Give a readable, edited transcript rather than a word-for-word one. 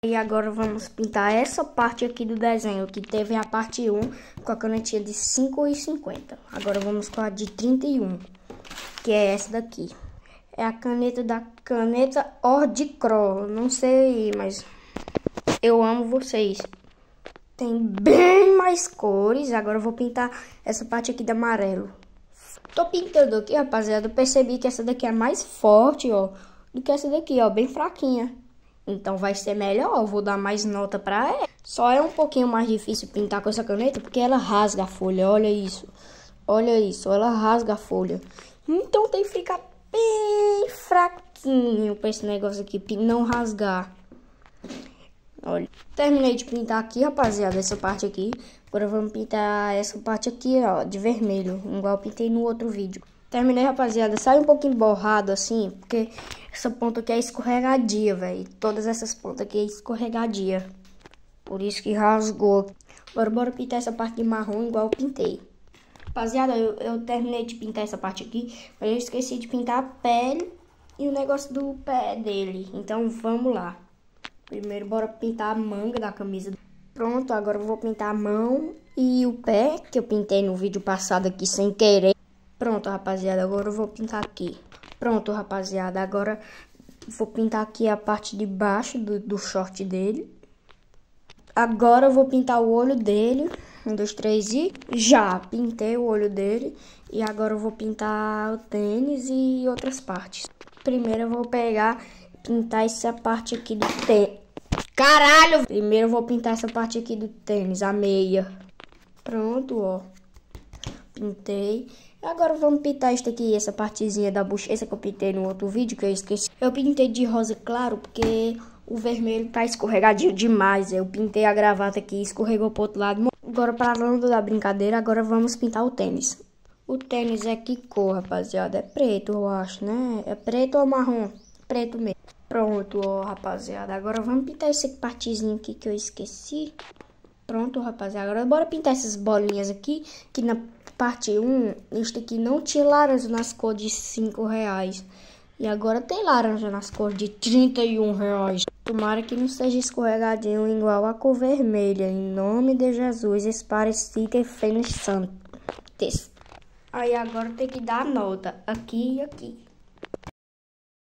E agora vamos pintar essa parte aqui do desenho, que teve a parte 1 com a canetinha de 5,50. Agora vamos com a de 31, que é essa daqui. É a caneta da caneta Ordicro. Não sei, mas eu amo vocês. Tem bem mais cores. Agora eu vou pintar essa parte aqui de amarelo. Tô pintando aqui, rapaziada. Eu percebi que essa daqui é mais forte, ó, do que essa daqui, ó, bem fraquinha. Então vai ser melhor, eu vou dar mais nota pra ela. Só é um pouquinho mais difícil pintar com essa caneta, porque ela rasga a folha, olha isso. Olha isso, ela rasga a folha. Então tem que ficar bem fraquinho pra esse negócio aqui, pra não rasgar. Olha, terminei de pintar aqui, rapaziada, essa parte aqui. Agora vamos pintar essa parte aqui, ó, de vermelho, igual eu pintei no outro vídeo. Terminei, rapaziada. Sai um pouquinho borrado assim, porque essa ponta aqui é escorregadia, velho. Todas essas pontas aqui é escorregadia. Por isso que rasgou. Agora bora pintar essa parte de marrom igual eu pintei. Rapaziada, eu terminei de pintar essa parte aqui, mas eu esqueci de pintar a pele e o negócio do pé dele. Então vamos lá. Primeiro bora pintar a manga da camisa. Pronto, agora eu vou pintar a mão e o pé, que eu pintei no vídeo passado aqui sem querer. Pronto, rapaziada, agora eu vou pintar aqui. Pronto, rapaziada, agora vou pintar aqui a parte de baixo do short dele. Agora eu vou pintar o olho dele. 1, 2, 3 e já pintei o olho dele. E agora eu vou pintar o tênis e outras partes. Primeiro eu vou pegar e pintar essa parte aqui do tênis. Caralho! Primeiro eu vou pintar essa parte aqui do tênis, a meia. Pronto, ó. Pintei. Agora vamos pintar isso aqui, essa partezinha da bochecha que eu pintei no outro vídeo, que eu esqueci. Eu pintei de rosa claro, porque o vermelho tá escorregadio demais. Eu pintei a gravata aqui, escorregou pro outro lado. Agora, parando da brincadeira, agora vamos pintar o tênis. O tênis é que cor, rapaziada? É preto, eu acho, né? É preto ou marrom? Preto mesmo. Pronto, ó, rapaziada. Agora vamos pintar esse partezinho aqui que eu esqueci. Pronto, rapaziada. Agora bora pintar essas bolinhas aqui, que na parte 1, este aqui não tinha laranja nas cores de 5 reais. E agora tem laranja nas cores de 31 reais. Tomara que não seja escorregadinho igual a cor vermelha. Em nome de Jesus, Esparecida e Fênix Santos. Aí agora tem que dar a nota aqui e aqui.